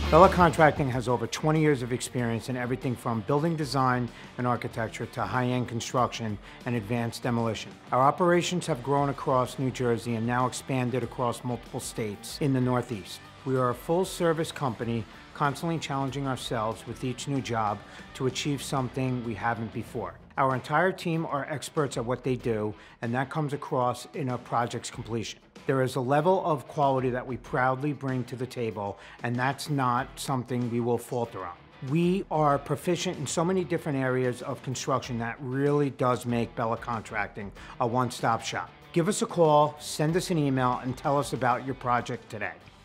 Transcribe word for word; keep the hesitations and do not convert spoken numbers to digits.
Bella Contracting has over twenty years of experience in everything from building design and architecture to high-end construction and advanced demolition. Our operations have grown across New Jersey and now expanded across multiple states in the Northeast. We are a full-service company, constantly challenging ourselves with each new job to achieve something we haven't before. Our entire team are experts at what they do, and that comes across in a project's completion. There is a level of quality that we proudly bring to the table, and that's not something we will falter on. We are proficient in so many different areas of construction that really does make Bella Contracting a one-stop shop. Give us a call, send us an email, and tell us about your project today.